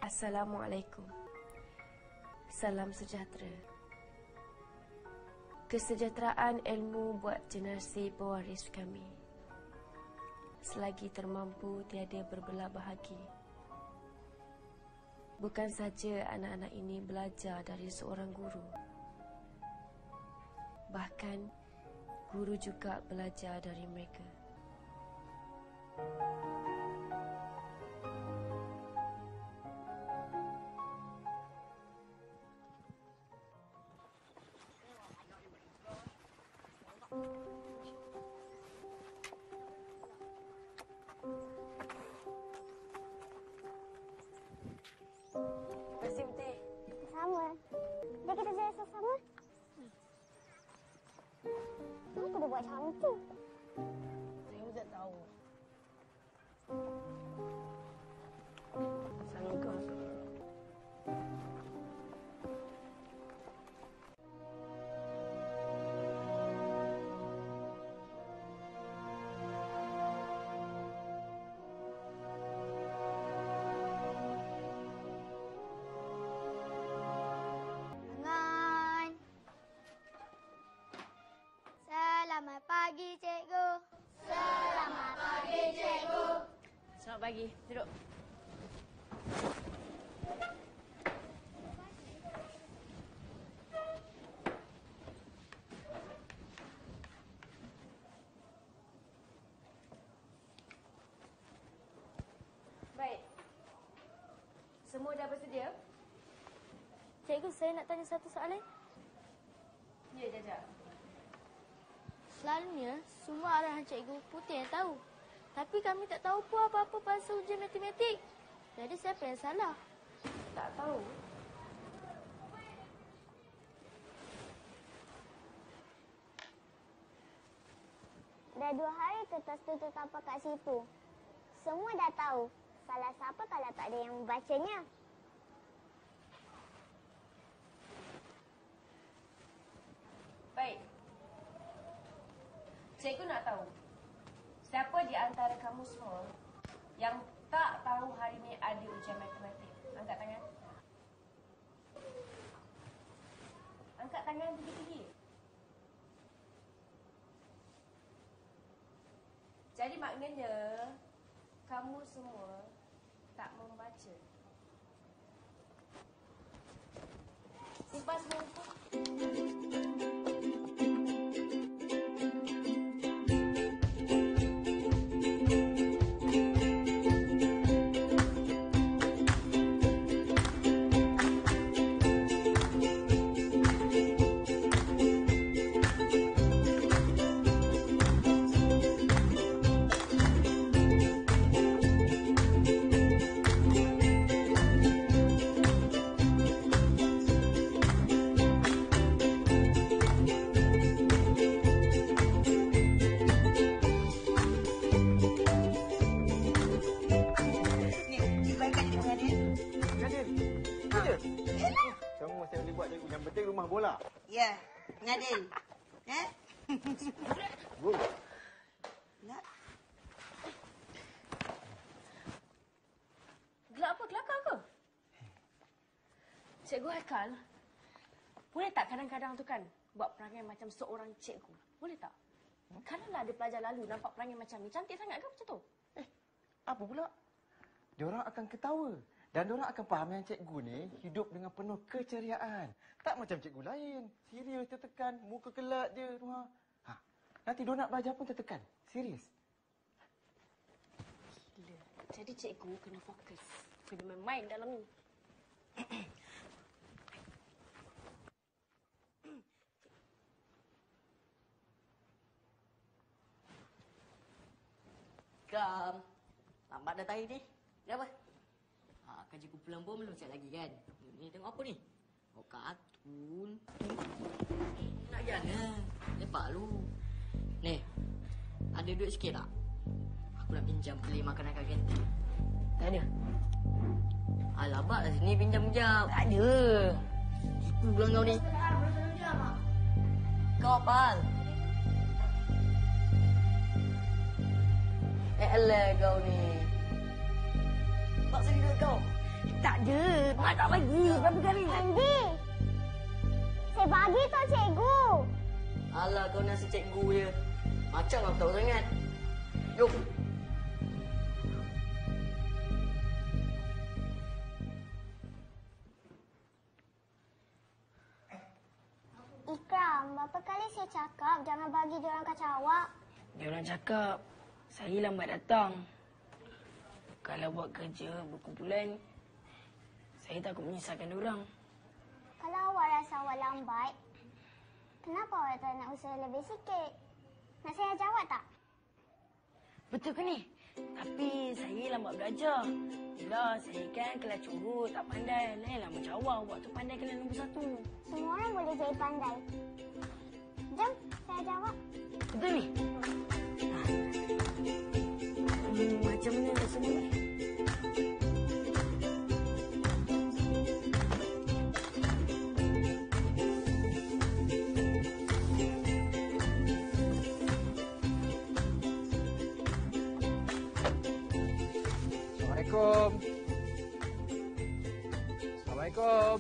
Assalamualaikum. Salam sejahtera. Kesejahteraan ilmu buat generasi pewaris kami. Selagi termampu tiada berbelah bahagi. Bukan saja anak-anak ini belajar dari seorang guru. Bahkan guru juga belajar dari mereka. Terima kasih, Putih. Sama. Dia kita jadi sama. Kenapa dia buat macam tu? Saya tak tahu. Assalamualaikum. Tangan. Selamat pagi, cikgu. Selamat pagi, cikgu. Selamat pagi. Duduk. Baik. Semua dah bersedia? Cikgu, saya nak tanya satu soalan. Ya, Jaja. Selalunya, semua arahan cikgu Putih yang tahu. Tapi kami tak tahu pun apa-apa pasal ujian matematik. Jadi siapa yang salah? Tak tahu. Dah 2 hari kertas tu tertapak kat situ. Semua dah tahu. Salah siapa kalau tak ada yang membacanya? Baik. Cikgu nak tahu, siapa di antara kamu semua yang tak tahu hari ni ada ujian matematik? Angkat tangan. Angkat tangan tinggi-tinggi. Jadi maknanya, kamu semua tak membaca. Simpan semua buku. Ya, Ngadil. Bro. Nak? Gelak apa? Kelakar ke? Cikgu Haikal, boleh tak kadang-kadang tu kan buat perangai macam seorang cikgu? Boleh tak? Kalaulah ada pelajar lalu nampak perangai macam ni, cantik sangat ke macam tu? Apa pula? Diorang akan ketawa. Dan diorang akan faham yang cikgu ni hidup dengan penuh keceriaan. Tak macam cikgu lain. Serius tertekan, muka kelak je. Nanti diorang nak belajar pun tertekan. Serius. Gila. Jadi cikgu kena fokus. Kena main dalam ni. Kam. Lambat dah tahi ni. Kenapa? Kerja kumpulan pun belum siap lagi kan? Ni tengok apa ni? Oh, kartun. Nak jangan. Lepak lu. Ni. Ada duit sikit tak? Aku nak pinjam beli makanan kat kantin. Tak ada. Alamak lah sini pinjam-pinjam. Tak ada. Tipu pula kau ni. Kau apa hal? Elah kau ni. Tak sini duit kau. Tak ada. Mak tak bagi. Berapa kali nak? Andi! Saya bagi tau cikgu. Alah, kau nasi cikgu je. Macam aku tahu sangat. Jom. Ikram, berapa kali saya cakap jangan bagi diorang kacau awak. Diorang cakap, saya lambat datang. Kalau buat kerja berkumpulan, saya takut menyusahkan diorang. Kalau awak rasa awak lambat, kenapa awak tak nak usaha lebih sikit? Nak saya ajar awak tak? Betul ke ni? Tapi saya lambat belajar. Yelah, saya kan kelas curut, tak pandai. Lainlah macam awak tu pandai kelas nombor 1. Semua orang boleh jadi pandai. Jom, saya ajar awak. Betul ni? Macam mana nak sebut? Assalamualaikum. Assalamualaikum.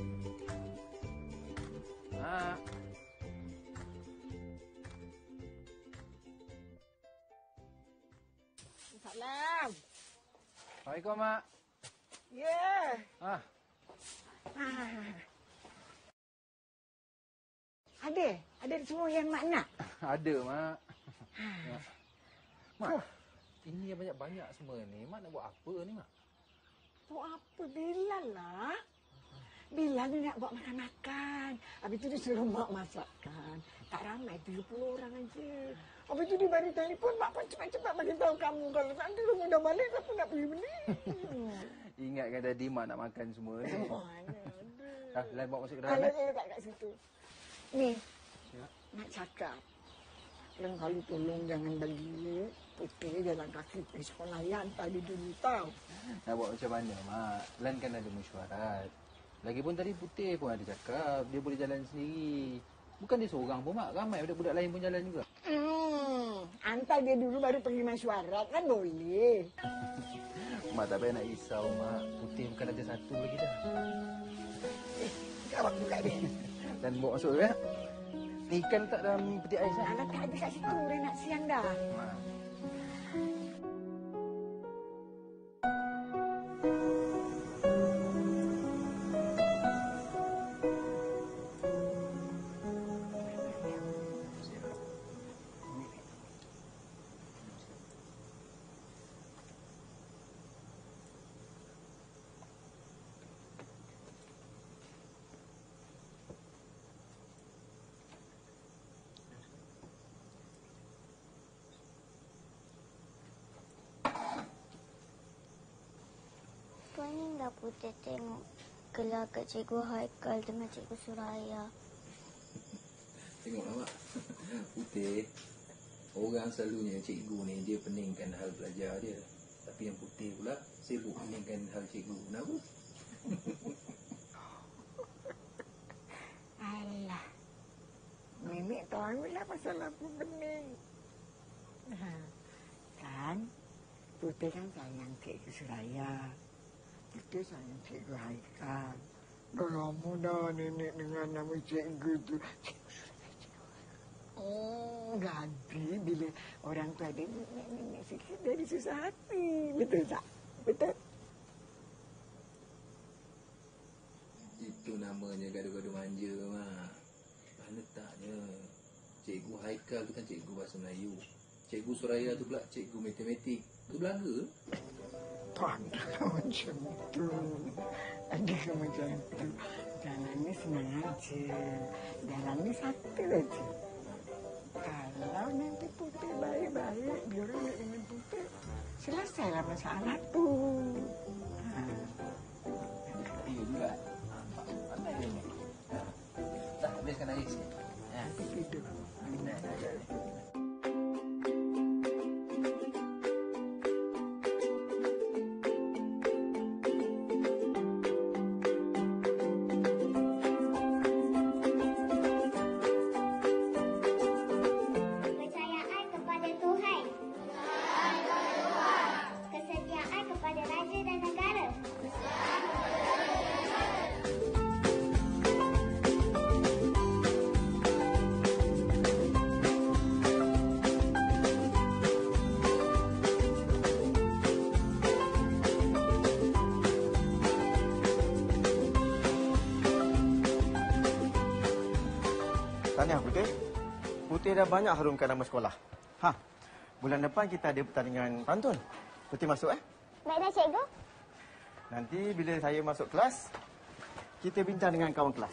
Mak. Salam. Assalamualaikum, Mak. Ya. Ah, Ada semua yang mak nak. ada, Mak. Mak, ini yang banyak-banyak semua ni. Mak nak buat apa ni, Mak? Buat apa Bilal lah? Bilal ni nak buat makan-makan. Habis tu dia suruh mak masakkan. Tak ramai, 30 orang aja. Habis tu dia baru telefon, mak pun cepat-cepat bagi tahu kamu. Kalau nanti kamu dah balik, siapa nak pergi beli? Ingatkan tadi Mak nak makan semua ni. Mana ada. Lain bawa masuk ke dalam, Kalau eh? saya letak kat situ. Ni, nak cakap. Lain kali tolong jangan bagi putih jalan kaki pergi sekolah yang tadi dulu tahu. Nak buat macam mana, Mak? Lan kan ada mesyuarat. Lagipun tadi Putih pun ada cakap dia boleh jalan sendiri. Bukan dia seorang pun, Mak. Ramai budak-budak lain pun jalan juga. Hantar dia dulu baru pergi mesyuarat kan boleh. Mak tak payah nak risau, Mak. Putih bukan ada satu lagi dah. Kawak buka dia. Dan bawa masuk ya. Ni ikan letak dalam peti ais kan? Anak tak ada kat situ, dah nak siang dah. Mak. Pernah tak Putih tengok gelagat Cikgu Haikal dengan Cikgu Suraya? Tengoklah, Mak. Putih. Orang selalunya cikgu ni dia peningkan hal belajar dia. Tapi yang Putih pula sibuk peningkan hal cikgu. Kenapa? Alah. Nenek tahu lah pasal apa bening. Kan? Putih kan sayang Cikgu Suraya. Putih sayang Cikgu Haikal. Dah lama dah nenek dengan nama cikgu tu. Cikgu Suraya, Cikgu Haikal. Ganti bila orang tu ada nenek sikit dari susah hati. Betul tak? Betul? Itu namanya gaduh-gaduh manja, Mak. Bahan letaknya. Cikgu Haikal tu kan cikgu bahasa Melayu. Cikgu Suraya tu pula cikgu matematik. Tu Belanga. Tak ada macam tu. Ada macam tu. Jalan ni senang aja. Jalan ni satu aja. Kalau nanti Putih baik-baik, biar orang dengan Putih, selesailah masalah tu. Iya juga. Pandai dia ni. Tak, habiskan air sikit. Nanti tidur. Kepercayaan kepada Tuhan. Kesetiaan kepada raja dan negara. Tahniah Putih. Putih dah banyak harumkan nama sekolah. Ha. Bulan depan kita ada pertandingan pantun. Putih masuk Baiklah, cikgu. Nanti bila saya masuk kelas, kita bincang dengan kawan kelas.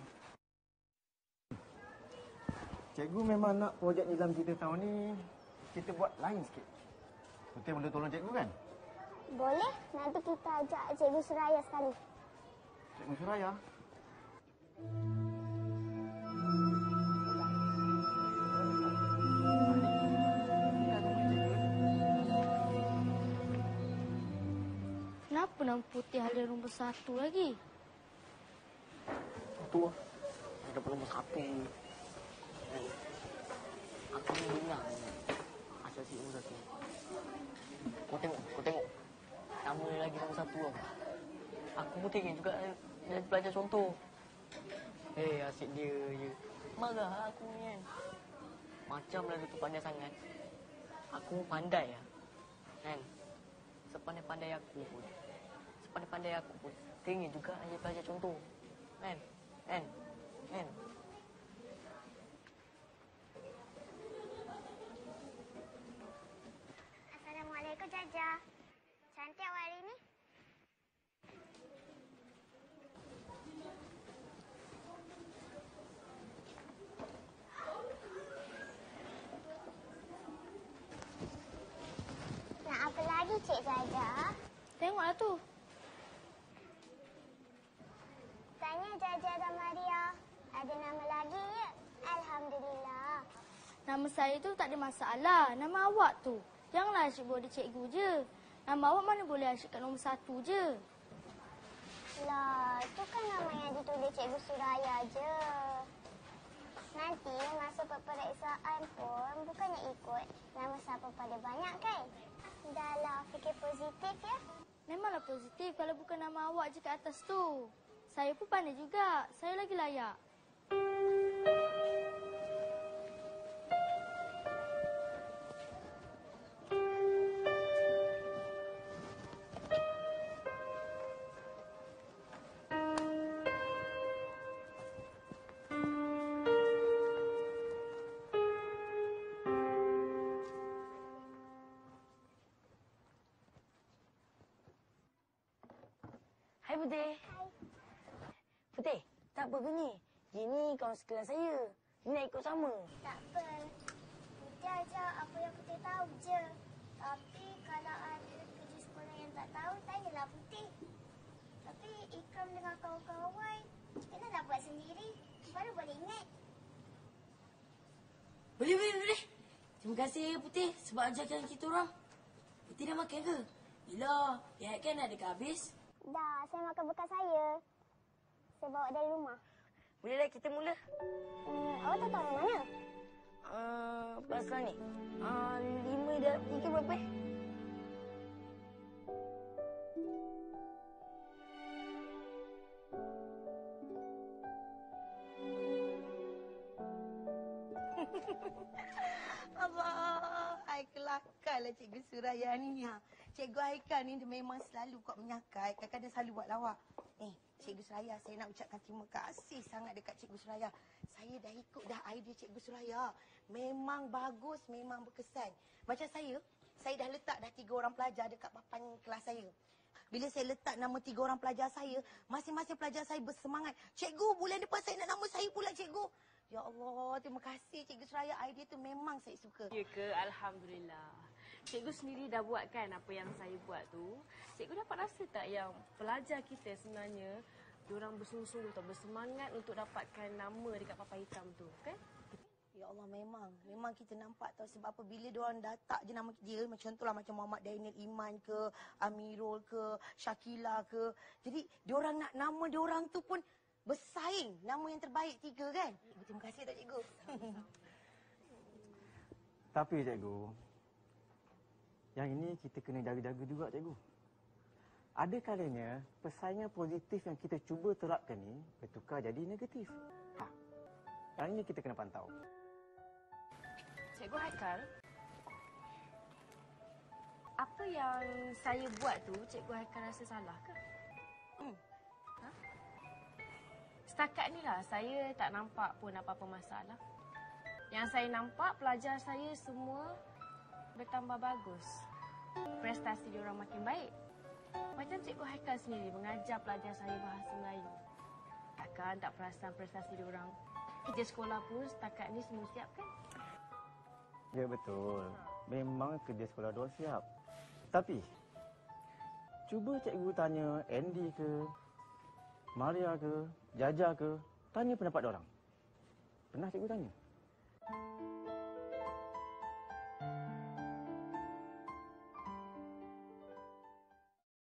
Cikgu memang nak projek nilam kita tahun ni kita buat lain sikit. Putih boleh tolong cikgu kan? Boleh. Nanti kita ajak Cikgu Suraya sekali. Cikgu Suraya. Kenapa nama Putih ada nombor 1 lagi? Tu lah. Ada nombor 1. Aku ni dengar. Asal si nombor 1. Kau tengok. Nama dia lagi nombor 1 lah. Aku pun tengok juga dia belajar contoh. Asyik dia je. Marah aku ni kan. Macamlah dia tu pandai sangat. Aku pandai lah. Kan? Sepandai-pandai aku pun. Tengok juga dia belajar contoh. Kan? Assalamualaikum, Jaja. Cantik awak hari ni. Nak apa lagi, Cik Jaja? Tengoklah tu. Tanya Jaja dan Maria. Ada nama lagi ya? Alhamdulillah. Nama saya tu tak ada masalah. Nama awak tu. Janganlah asyik buat cikgu je. Nama awak mana boleh asyik kat nombor 1 je. Lah, tu kan nama yang ditulis Cikgu Suraya je. Nanti masa peperiksaan pun bukannya ikut nama siapa pada banyak kan? Dahlah, fikir positif ya. Memanglah positif kalau bukan nama awak je kat atas tu. Saya pun pandai juga. Saya lagi layak. Hai Putih. Putih, tak apa ke ni? Dia ni kawan sekelas saya. Dia nak ikut sama. Tak apa. Putih ajar apa yang Putih tahu je. Tapi kalau ada kerja sekolah yang tak tahu, tanyalah Putih. Tapi Ikram dengan kawan-kawan, kenalah buat sendiri. Baru boleh ingat. Boleh. Terima kasih Putih sebab ajarkan kita orang. Putih dah makan ke? Yelah, lihat kan ada ke habis. Dah, saya makan bekas saya. Saya bawa dari rumah. Bolehlah kita mula. Awak tak tahu yang mana? Pasal ni. 5 darab 3 berapa Allah, ai kelakarlah Cikgu Suraya ni. Cikgu Haikal ni dia memang selalu kuat menyakai. Kadang-kadang dia selalu buat lawak. Cikgu Suraya, saya nak ucapkan terima kasih sangat dekat Cikgu Suraya. Saya dah ikut dah idea Cikgu Suraya. Memang bagus, memang berkesan. Macam saya dah letak dah 3 orang pelajar dekat papan kelas saya. Bila saya letak nama 3 orang pelajar saya, masing-masing pelajar saya bersemangat. Cikgu, bulan depan saya nak nama saya pula, Cikgu. Ya Allah, terima kasih Cikgu Suraya. Idea tu memang saya suka. Ya ke? Alhamdulillah. Cikgu sendiri dah buat kan apa yang saya buat tu. Cikgu dapat rasa tak yang pelajar kita sebenarnya diorang bersungguh-sungguh atau bersemangat untuk dapatkan nama dekat papan hitam tu, kan? Ya Allah, memang kita nampak tau sebab apa bila diorang letak je nama dia, macam contohlah macam Muhammad Daniel Iman ke, Amirul ke, Syakila ke. Jadi diorang nak nama diorang tu pun bersaing nama yang terbaik 3 kan? Terima kasih tak Cikgu. Tapi cikgu, yang ini kita kena jaga-jaga juga cikgu. Ada kalanya persaingan positif yang kita cuba terapkan ni bertukar jadi negatif. Yang ini kita kena pantau. Cikgu Haikal, apa yang saya buat tu Cikgu Haikal rasa salah ke? Setakat ni lah saya tak nampak pun apa-apa masalah. Yang saya nampak pelajar saya semua bertambah bagus. Prestasi diorang makin baik. Macam Cikgu Haikal sendiri mengajar pelajar saya bahasa Melayu. Takkan tak perasan prestasi diorang. Kerja sekolah pun setakat ni semua siap kan? Ya betul. Memang kerja sekolah diorang siap. Tapi, cuba cikgu tanya Andy ke, Maria ke, Jaja ke, tanya pendapat diorang. Pernah cikgu tanya?